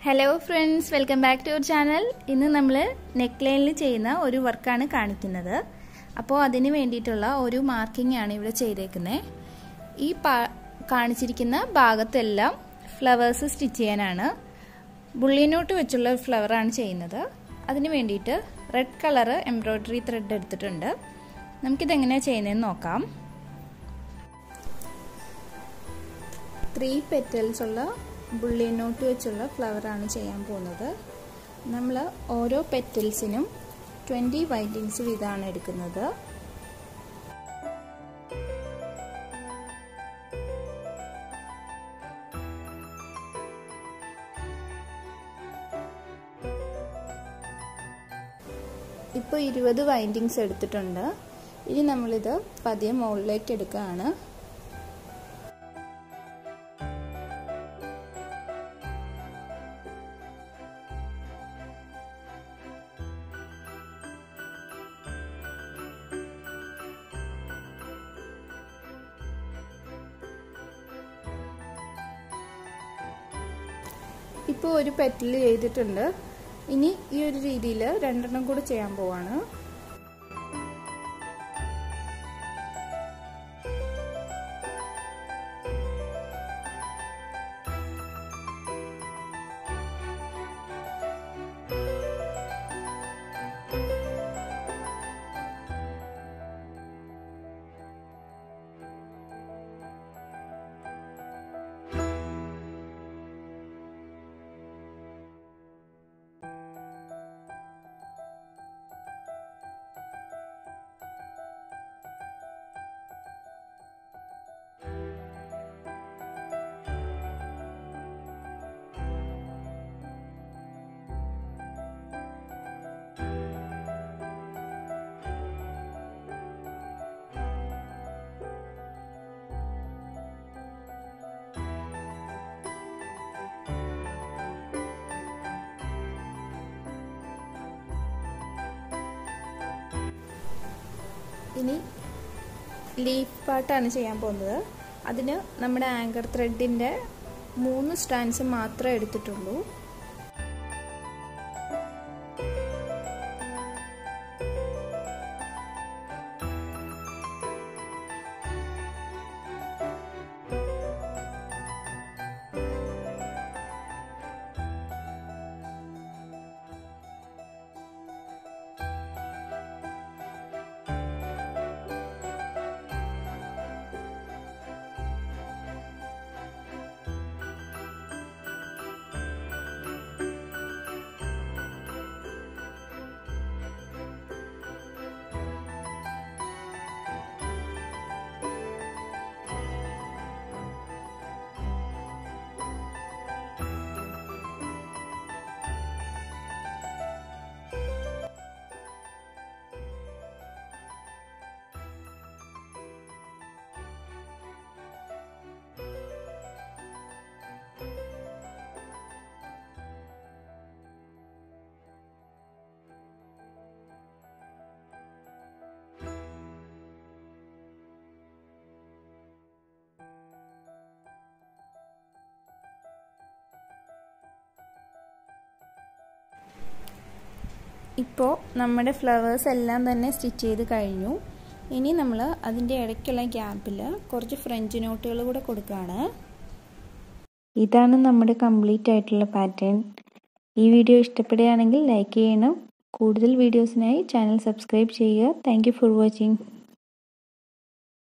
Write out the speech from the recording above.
Hello friends, welcome back to our channel. ഇന്ന് നമ്മൾ നെക്ലൈനിൽ ചെയ്യുന്ന ഒരു വർക്കാണ് കാണിക്കുന്നത്. അപ്പോൾ അതിനു വേണ്ടിയിട്ടുള്ള ഒരു മാർക്കിംഗ് ആണ് ഇവിടെ ചെയ്തേക്കുന്നത്. ഈ കാണിച്ചിരിക്കുന്ന ഭാഗത്തെല്ലാം ഫ്ലവേഴ്സ് സ്റ്റിച്ച് ചെയ്യാനാണ്. ബുള്ളിയൻ നോട്ട് വെച്ചുള്ള ഫ്ലവർ ആണ് ചെയ്യുന്നത്. അതിനു വേണ്ടിയിട്ട് റെഡ് കളർ എംബ്രോയിഡറി ത്രെഡ് എടുത്തിട്ടുണ്ട്. നമുക്ക് ഇത് എങ്ങനെയാണ് ചെയ്യുന്നതെന്ന് നോക്കാം. 3 petals ഉള്ള ബുള്ളിയൻ നോട്ട് വെച്ചുള്ള ഫ്ലവർ ആണ് ചെയ്യാൻ പോകുന്നത്. നമ്മൾ ഓരോ പെറ്റൽസിനും 20 വൈൻഡിങ്സ് വീതമാണ് എടുക്കുന്നത്. ഇപ്പോൾ 20 വൈൻഡിങ്സ് എടുത്തിട്ടുണ്ട്. ഇനി നമ്മളിത് പതിയെ മുകളിലേക്ക് എടുക്കുകയാണ്. ഇപ്പോൾ ഒരു പെറ്റൽ ചെയ്തിട്ടുണ്ട്. ഇനി ഈ ഒരു രീതിയിൽ രണ്ടെണ്ണം കൂടി ചെയ്യാൻ പോവാണ്. ഇനി ലീഫ് പാർട്ടാണ് ചെയ്യാൻ പോകുന്നത്. അതിന് നമ്മുടെ ആങ്കർ ത്രെഡിൻ്റെ 3 സ്ട്രാൻഡ്സ് മാത്രമേ എടുത്തിട്ടുള്ളൂ. ഇപ്പോൾ നമ്മുടെ ഫ്ലവേഴ്സ് എല്ലാം തന്നെ സ്റ്റിച്ച് ചെയ്ത് കഴിഞ്ഞു. ഇനി നമ്മൾ അതിൻ്റെ ഇടയ്ക്കുള്ള ഗ്യാപ്പിൽ കുറച്ച് ഫ്രഞ്ച് നോട്ടുകൾ കൂടെ കൊടുക്കുകയാണ്. ഇതാണ് നമ്മുടെ കംപ്ലീറ്റ് ആയിട്ടുള്ള പാറ്റേൺ. ഈ വീഡിയോ ഇഷ്ടപ്പെടുകയാണെങ്കിൽ ലൈക്ക് ചെയ്യണം. കൂടുതൽ വീഡിയോസിനായി ചാനൽ സബ്സ്ക്രൈബ് ചെയ്യുക. Thank you for watching.